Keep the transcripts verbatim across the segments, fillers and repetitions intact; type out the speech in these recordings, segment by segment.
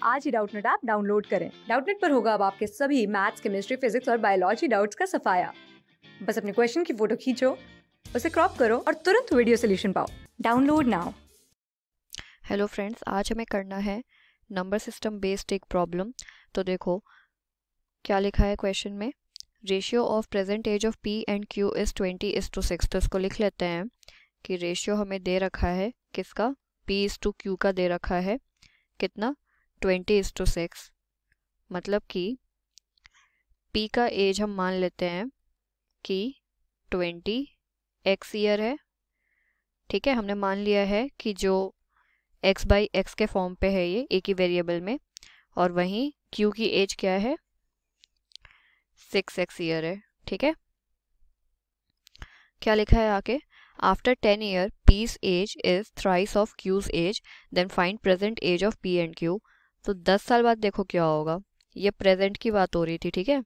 आज ही Doubtnut app download करें। डाउटनेट पर होगा अब आपके सभी मैथ्स, केमिस्ट्री, फिजिक्स और बायोलॉजी डाउट्स का सफाया। बस अपने क्वेश्चन की फोटो खींचो, उसे क्रॉप करो और तुरंत वीडियो सोल्यूशन पाओ। Download now. हेलो फ्रेंड्स, आज हमें करना है नंबर सिस्टम बेस्ड एक प्रॉब्लम। तो देखो क्या लिखा है क्वेश्चन में, ratio of present age of P and Q is twenty is to six. तो इसको लिख लेते हैं कि रेशियो हमें दे रखा है किसका, पी इज टू क्यू का दे रखा है कितना, ट्वेंटी इज टू सिक्स। मतलब कि पी का एज हम मान लेते हैं कि ट्वेंटी एक्स ईयर है। ठीक है, हमने मान लिया है कि जो x बाई एक्स के फॉर्म पे है ये एक ही वेरिएबल में, और वहीं q की एज क्या है, सिक्स एक्स ईयर है। ठीक है, क्या लिखा है आगे, after ten year P's age is thrice of q's age, then find present age of p and q। तो दस साल बाद देखो क्या होगा, ये प्रेजेंट की बात हो रही थी। ठीक है,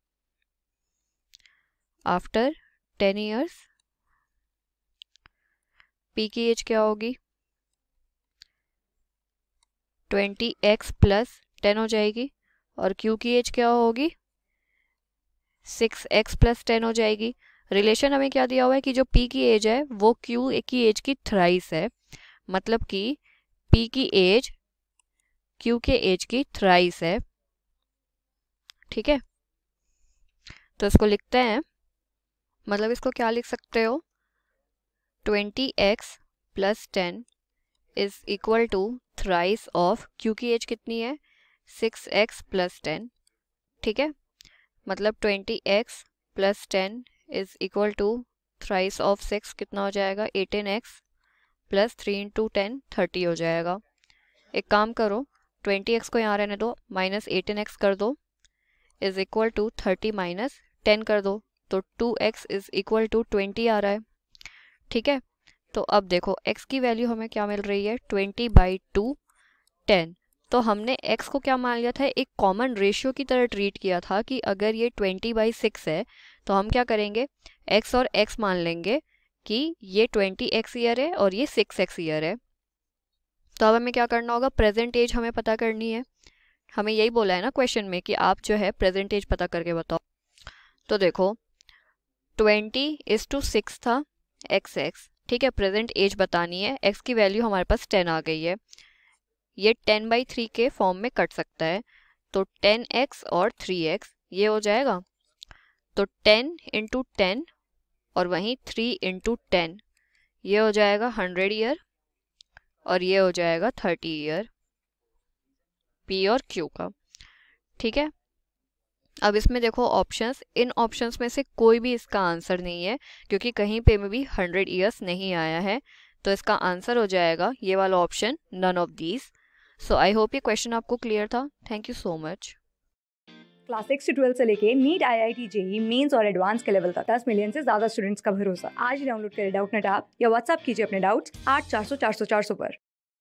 आफ्टर टेन ईयर्स p की एज क्या होगी, ट्वेंटी एक्स प्लस टेन हो जाएगी, और q की एज क्या होगी, सिक्स एक्स प्लस टेन हो जाएगी। रिलेशन हमें क्या दिया हुआ है कि जो p की एज है वो q की एज की थ्राइस है, मतलब कि p की एज q के एज की थ्राइस है। ठीक है, तो इसको लिखते हैं, मतलब इसको क्या लिख सकते हो, twenty x plus ten is equal to thrice of q की एज कितनी है, सिक्स एक्स प्लस टेन। ठीक है, मतलब twenty x plus ten is equal to thrice of six कितना हो जाएगा, eighteen x plus three into ten thirty हो जाएगा। एक काम करो, ट्वेंटी एक्स को यहाँ रहने दो, माइनस एटीन एक्स कर दो, is equal to thirty minus ten कर दो, तो two x is equal to twenty आ रहा है। ठीक है, तो अब देखो x की वैल्यू हमें क्या मिल रही है, ट्वेंटी बाई टू टेन। तो हमने x को क्या मान लिया था, एक कॉमन रेशियो की तरह ट्रीट किया था कि अगर ये ट्वेंटी बाई सिक्स है तो हम क्या करेंगे, x और x मान लेंगे कि ये ट्वेंटी एक्स ईयर है और ये सिक्स एक्स ईयर है। तो अब हमें क्या करना होगा, प्रेजेंट एज हमें पता करनी है। हमें यही बोला है ना क्वेश्चन में कि आप जो है प्रेजेंट एज पता करके बताओ। तो देखो ट्वेंटी इज टू सिक्स था एक्स एक्स। ठीक है, प्रेजेंट एज बतानी है, x की वैल्यू हमारे पास टेन आ गई है, ये टेन बाई थ्री के फॉर्म में कट सकता है, तो टेन एक्स और थ्री एक्स ये हो जाएगा, तो टेन इंटू टेन और वहीं थ्री इंटू टेन ये हो जाएगा हंड्रेड ईयर, और ये हो जाएगा थर्टी ईयर p और q का। ठीक है, अब इसमें देखो ऑप्शंस, इन ऑप्शंस में से कोई भी इसका आंसर नहीं है क्योंकि कहीं पे में भी हंड्रेड ईयर्स नहीं आया है, तो इसका आंसर हो जाएगा ये वाला option, none of these. So I hope ये क्वेश्चन आपको क्लियर था। Thank you so much. Class six से ट्वेल्थ से लेके NEET, I I T, JEE mains और एडवांस के लेवल तक दस मिलियन से ज्यादा स्टूडेंट्स का भरोसा। आज ही डाउनलोड करें डाउटनेट ऐप या व्हाट्सएप कीजिए अपने डाउट्स आठ चार सौ चार सौ चार सौ पर।